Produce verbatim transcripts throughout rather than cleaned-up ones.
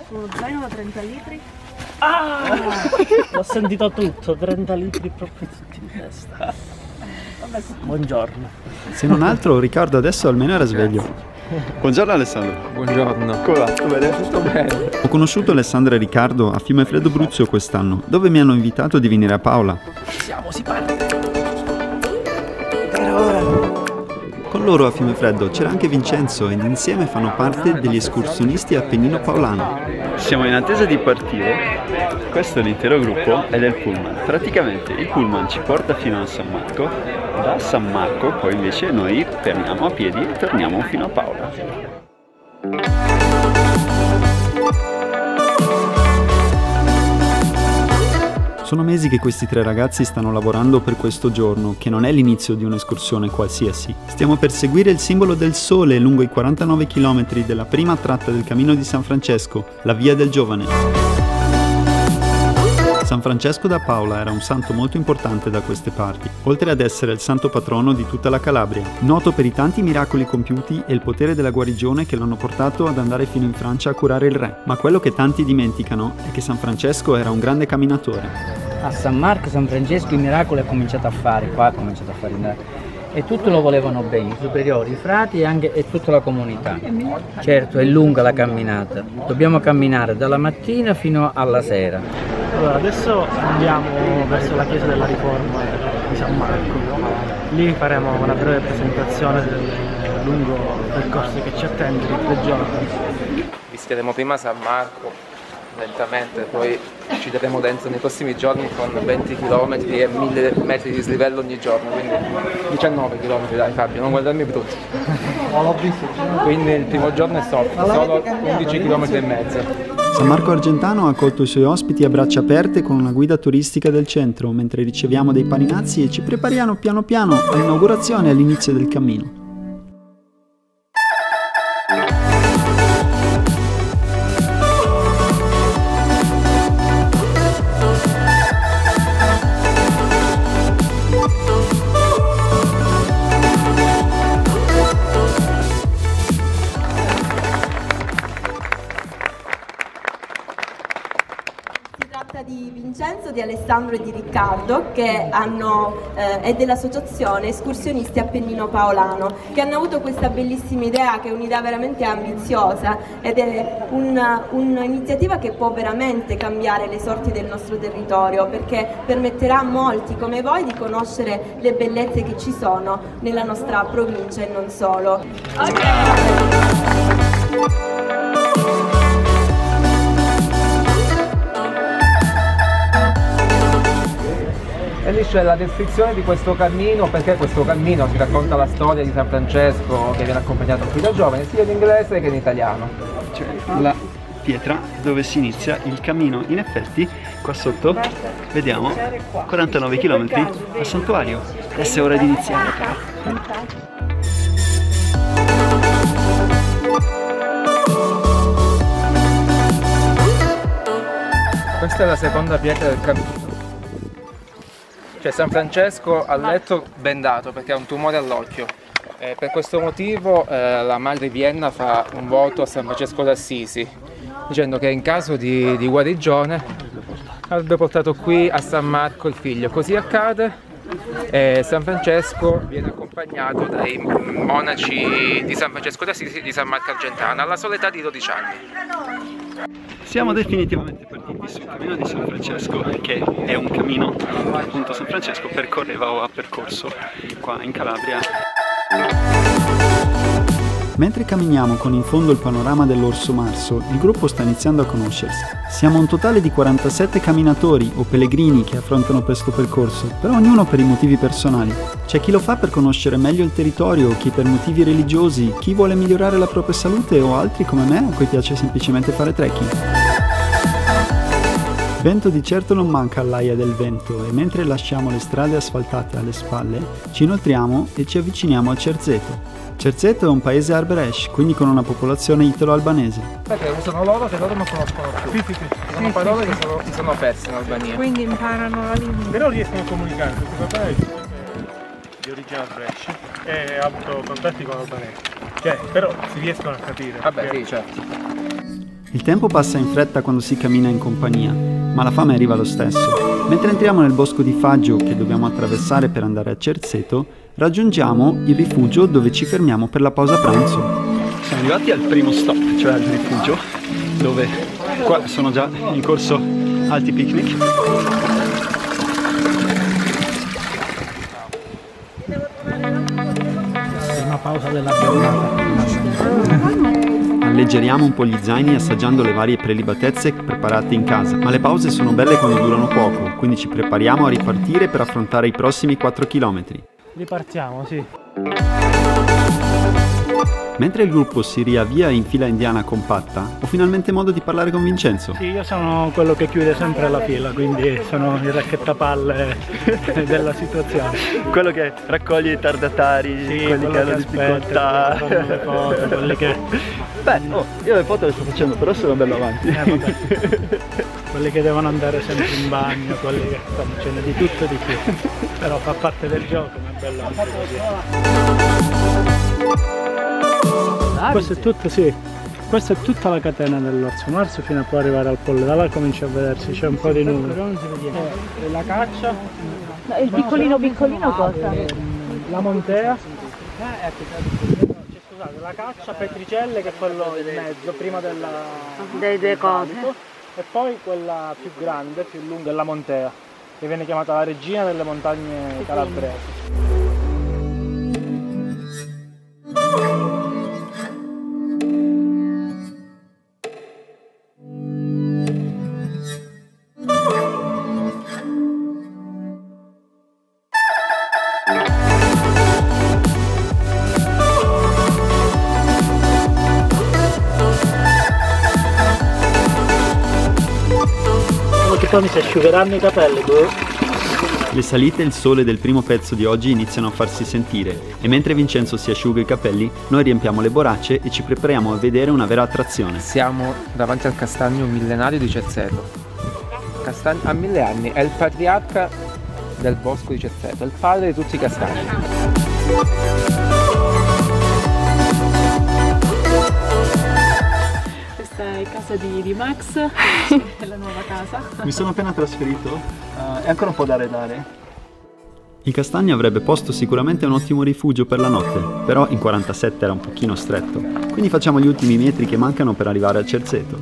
Uno zaino da trenta litri. Ah! L'ho sentito tutto, trenta litri proprio tutti in testa. Buongiorno. Se non altro Riccardo adesso almeno era sveglio. Buongiorno Alessandro. Buongiorno. Come va? Tutto bene? Tutto bene. Ho conosciuto Alessandra e Riccardo a Fiumefreddo Bruzio quest'anno, dove mi hanno invitato di venire a Paola. Siamo, si parte. Per ora. Con loro a Fiumefreddo c'era anche Vincenzo ed insieme fanno parte degli escursionisti Appennino Paolano. Siamo in attesa di partire. Questo è l'intero gruppo ed è il pullman. Praticamente il pullman ci porta fino a San Marco, da San Marco poi invece noi fermiamo a piedi e torniamo fino a Paola. Sono mesi che questi tre ragazzi stanno lavorando per questo giorno, che non è l'inizio di un'escursione qualsiasi. Stiamo per seguire il simbolo del sole lungo i quarantanove chilometri della prima tratta del Cammino di San Francesco, la Via del Giovane. San Francesco da Paola era un santo molto importante da queste parti, oltre ad essere il santo patrono di tutta la Calabria, noto per i tanti miracoli compiuti e il potere della guarigione che l'hanno portato ad andare fino in Francia a curare il re. Ma quello che tanti dimenticano è che San Francesco era un grande camminatore. A San Marco, San Francesco i miracoli ha cominciato a fare, qua ha cominciato a fare i miracoli. E tutti lo volevano bene, i superiori, i frati e, anche, e tutta la comunità. Certo, è lunga la camminata, dobbiamo camminare dalla mattina fino alla sera. Allora, adesso andiamo verso la chiesa della Riforma di San Marco. Lì faremo una breve presentazione del lungo percorso che ci attende di tre giorni. Visiteremo prima San Marco lentamente, poi ci daremo dentro nei prossimi giorni con venti chilometri e mille metri di dislivello ogni giorno, quindi diciannove chilometri, dai Fabio, non guardarmi brutto. L'ho visto. Quindi il primo giorno è soft, solo undici chilometri e mezzo. San Marco Argentano ha accolto i suoi ospiti a braccia aperte con una guida turistica del centro, mentre riceviamo dei paninazzi e ci prepariamo piano piano all'inaugurazione e all'inizio del cammino. Di Vincenzo, di Alessandro e di Riccardo, che hanno eh, è dell'associazione Escursionisti Appennino Paolano, che hanno avuto questa bellissima idea, che è un'idea veramente ambiziosa ed è un'iniziativa che può veramente cambiare le sorti del nostro territorio, perché permetterà a molti come voi di conoscere le bellezze che ci sono nella nostra provincia e non solo. Okay. E lì c'è la descrizione di questo cammino, perché questo cammino ci racconta la storia di San Francesco che viene accompagnato qui da giovane, sia in inglese che in italiano. C'è la pietra dove si inizia il cammino, in effetti qua sotto vediamo quarantanove chilometri al santuario. Adesso è ora di iniziare però. Questa è la seconda pietra del cammino. Cioè San Francesco ha letto bendato perché ha un tumore all'occhio. Eh, per questo motivo eh, la madre Vienna fa un voto a San Francesco d'Assisi, dicendo che in caso di, di guarigione avrebbe portato qui a San Marco il figlio. Così accade e San Francesco viene accompagnato dai monaci di San Francesco d'Assisi di San Marco Argentano alla sola età di dodici anni. Siamo definitivamente partiti sul cammino di San Francesco, che è un cammino che appunto San Francesco percorreva o ha percorso qua in Calabria. Mentre camminiamo con in fondo il panorama dell'Orso Marso, il gruppo sta iniziando a conoscersi. Siamo un totale di quarantasette camminatori o pellegrini che affrontano questo percorso, però ognuno per i motivi personali. C'è chi lo fa per conoscere meglio il territorio, chi per motivi religiosi, chi vuole migliorare la propria salute o altri come me a cui piace semplicemente fare trekking. Vento di certo non manca all'Aia del Vento e mentre lasciamo le strade asfaltate alle spalle, ci inoltriamo e ci avviciniamo al Cerzeto. Cerzeto è un paese arbresh, quindi con una popolazione italo-albanese. Perché usano loro che loro non conoscono più. Sì, sì, sì. Sono sì, parole sì, che sono, si sono perse in Albania. Quindi imparano la lingua. Però riescono a comunicare, perché papà è di origine arbresh e ha avuto contatti con l'albanese. Cioè, però si riescono a capire. Vabbè, sì, certo. Il tempo passa in fretta quando si cammina in compagnia, ma la fame arriva lo stesso. Mentre entriamo nel bosco di Faggio che dobbiamo attraversare per andare a Cerzeto, raggiungiamo il rifugio dove ci fermiamo per la pausa pranzo. Siamo arrivati al primo stop, cioè al rifugio, dove qua sono già in corso altri picnic. Prima pausa della giornata. Alleggeriamo un po' gli zaini assaggiando le varie prelibatezze preparate in casa, ma le pause sono belle quando durano poco, quindi ci prepariamo a ripartire per affrontare i prossimi quattro chilometri. Ripartiamo, sì. Mentre il gruppo si riavvia in fila indiana compatta, ho finalmente modo di parlare con Vincenzo. Sì, io sono quello che chiude sempre la fila, quindi sono il racchettapalle della situazione. Quello che raccoglie i tardatari, Sì, quelli che hanno difficoltà. Quelli che fanno le foto, quelli che... Beh, oh, io le foto le sto facendo, però sono bello avanti. Eh, vabbè. Quelli che devono andare sempre in bagno, quelli che insomma ce n'è di tutto e di più. Però fa parte del gioco, ma è bello anche così. Questo è tutto, sì. Questa è tutta la catena dell'Orso Marso fino a poi arrivare al Polle. Da là comincia a vedersi, c'è un po' di nulla. Eh, la caccia. No, il piccolino piccolino cosa? La Montea. Eh, ecco, scusate, la caccia, Petricelle che è quello in mezzo, prima della... Delle due cose. E poi quella più grande, più lunga, è la Montea, che viene chiamata la regina delle montagne calabresi. Che poi mi si asciugheranno i capelli. Le salite e il sole del primo pezzo di oggi iniziano a farsi sentire e mentre Vincenzo si asciuga i capelli, noi riempiamo le borracce e ci prepariamo a vedere una vera attrazione. Siamo davanti al castagno millenario di Cerzeto. Castagno ha mille anni, è il patriarca del bosco di Cerzeto, è il padre di tutti i castagni. Questa è casa di, di Max, è la nuova casa. Mi sono appena trasferito, uh, è ancora un po' da arredare. Il castagno avrebbe posto sicuramente un ottimo rifugio per la notte, però in quarantasette era un pochino stretto, quindi facciamo gli ultimi metri che mancano per arrivare a Cerzeto.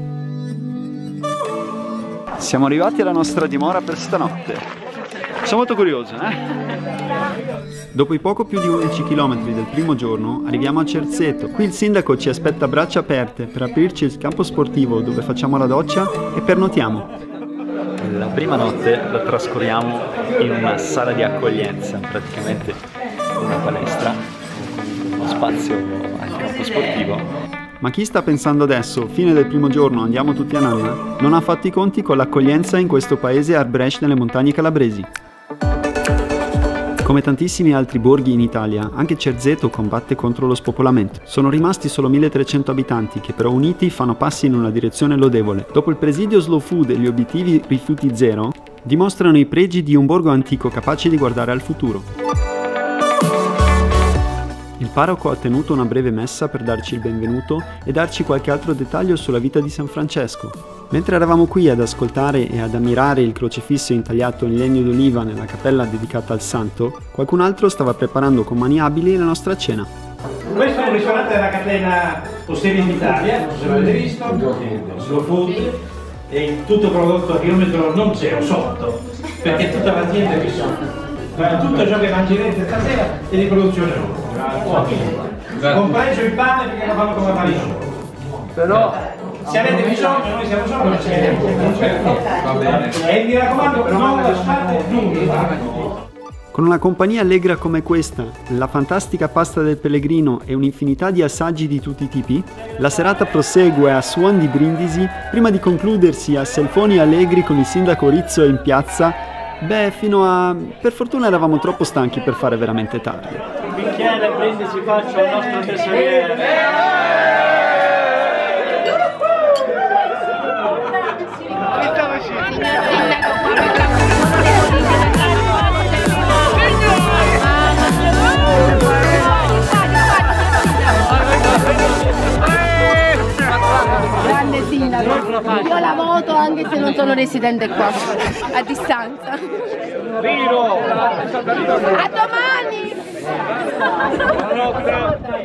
Siamo arrivati alla nostra dimora per stanotte. Sono molto curioso, eh? Dopo i poco più di undici chilometri del primo giorno arriviamo a Cerzeto. Qui il sindaco ci aspetta a braccia aperte per aprirci il campo sportivo dove facciamo la doccia e pernotiamo. La prima notte la trascorriamo in una sala di accoglienza, praticamente una palestra, uno spazio al campo sportivo. Ma chi sta pensando adesso, fine del primo giorno, andiamo tutti a nanna, non ha fatto i conti con l'accoglienza in questo paese Arbresh nelle montagne calabresi. Come tantissimi altri borghi in Italia, anche Cerzeto combatte contro lo spopolamento. Sono rimasti solo milletrecento abitanti che però uniti fanno passi in una direzione lodevole. Dopo il presidio slow food e gli obiettivi rifiuti zero, dimostrano i pregi di un borgo antico capace di guardare al futuro. Il parroco ha tenuto una breve messa per darci il benvenuto e darci qualche altro dettaglio sulla vita di San Francesco. Mentre eravamo qui ad ascoltare e ad ammirare il crocifisso intagliato in legno d'oliva nella cappella dedicata al santo, qualcun altro stava preparando con mani abili la nostra cena. Questo è un ristorante della catena Osteria in Italia, non so se l'avete visto, slow food, e tutto prodotto a chilometro non zero, sotto, perché tutta l'azienda che sono. Tutto ciò che mangerete stasera è di produzione loro, compreso il pane perché lo fanno come fare loro. Però se avete bisogno noi siamo solo per e mi raccomando non lasciate nulla. Con una compagnia allegra come questa, la fantastica pasta del pellegrino e un'infinità di assaggi di tutti i tipi, la serata prosegue a suon di brindisi prima di concludersi a selfoni allegri con il sindaco Rizzo in piazza. Beh, fino a... per fortuna eravamo troppo stanchi per fare veramente tardi. Il bicchiere brindisi faccio al nostro tesoriere. Grande Io la voto anche se non sono residente qua, a distanza. A domani!